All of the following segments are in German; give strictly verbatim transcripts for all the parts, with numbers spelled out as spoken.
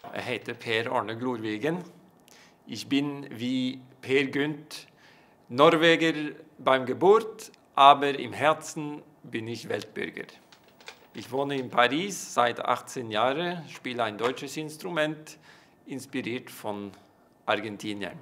Jeg heter Per Arne Glorvigen. Ich bin wie Per Gynt Norweger beim Geburt, aber im Herzen bin ich Weltbürger. Ich wohne in Paris seit achtzehn Jahren, spiele ein deutsches Instrument, inspiriert von Argentiniern.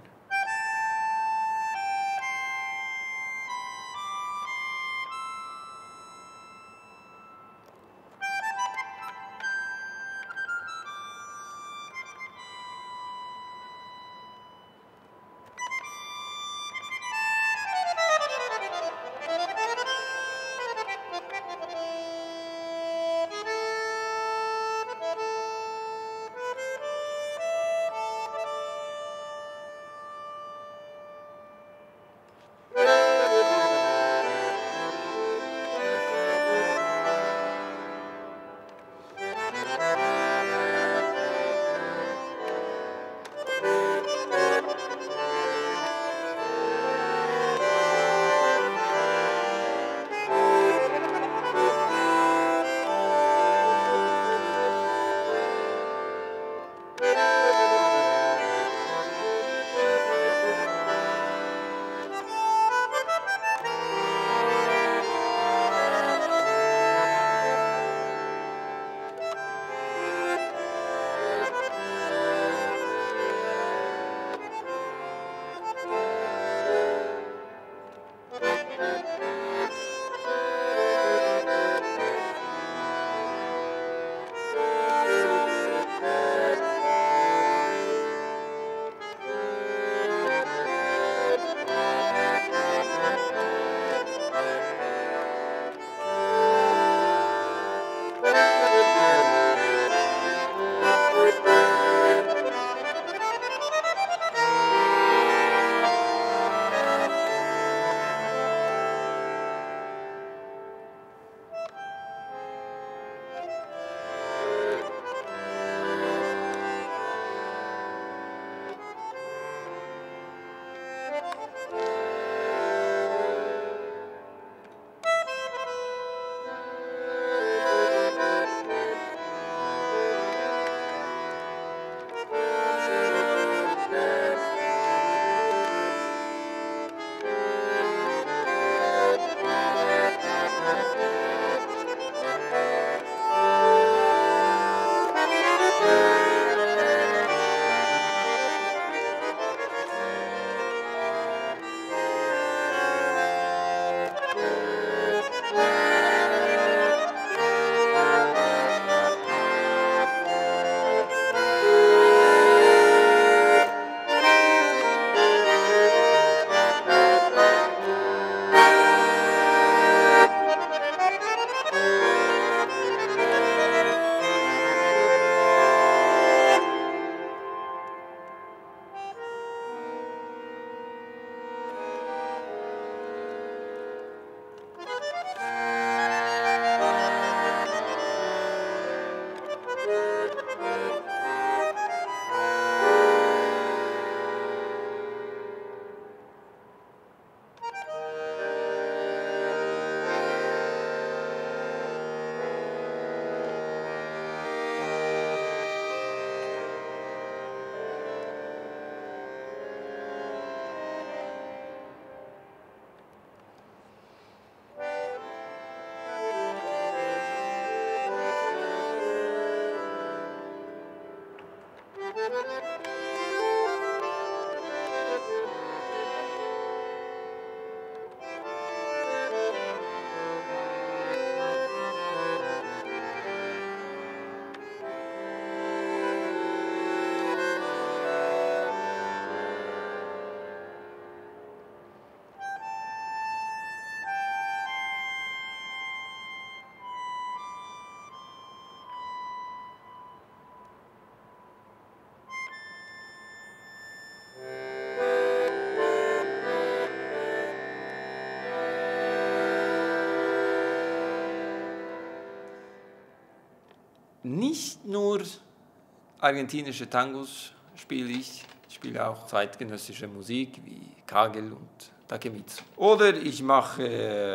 Nicht nur argentinische Tangos spiele ich, ich spiele auch zeitgenössische Musik wie Kagel und Takemitsu. Oder ich mache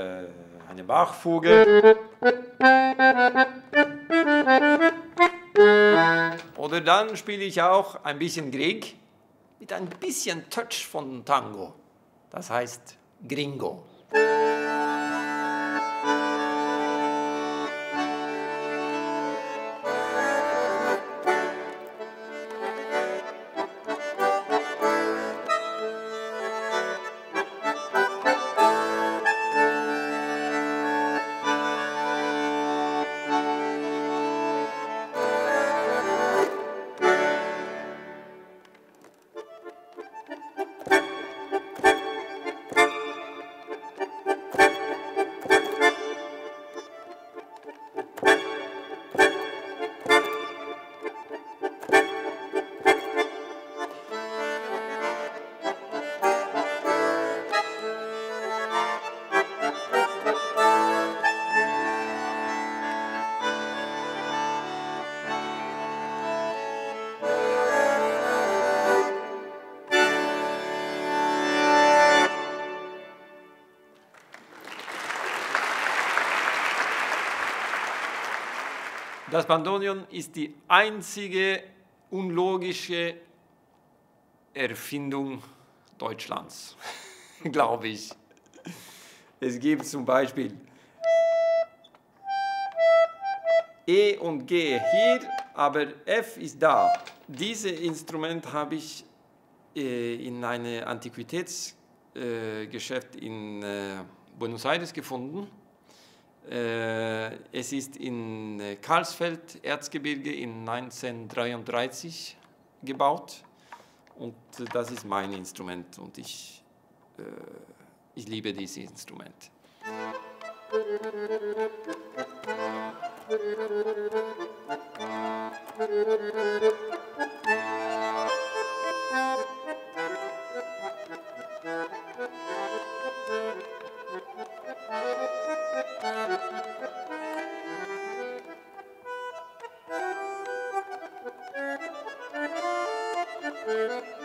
äh, eine Bachfuge. Oder dann spiele ich auch ein bisschen Grieg mit ein bisschen Touch von Tango. Das heißt Gringo. Das Bandoneon ist die einzige unlogische Erfindung Deutschlands, glaube ich. Es gibt zum Beispiel E und G hier, aber F ist da. Dieses Instrument habe ich äh, in einem Antiquitätsgeschäft äh, in äh, Buenos Aires gefunden. Es ist in Karlsfeld, Erzgebirge, in neunzehnhundertdreiunddreißig gebaut und das ist mein Instrument und ich, äh, ich liebe dieses Instrument. Thank you.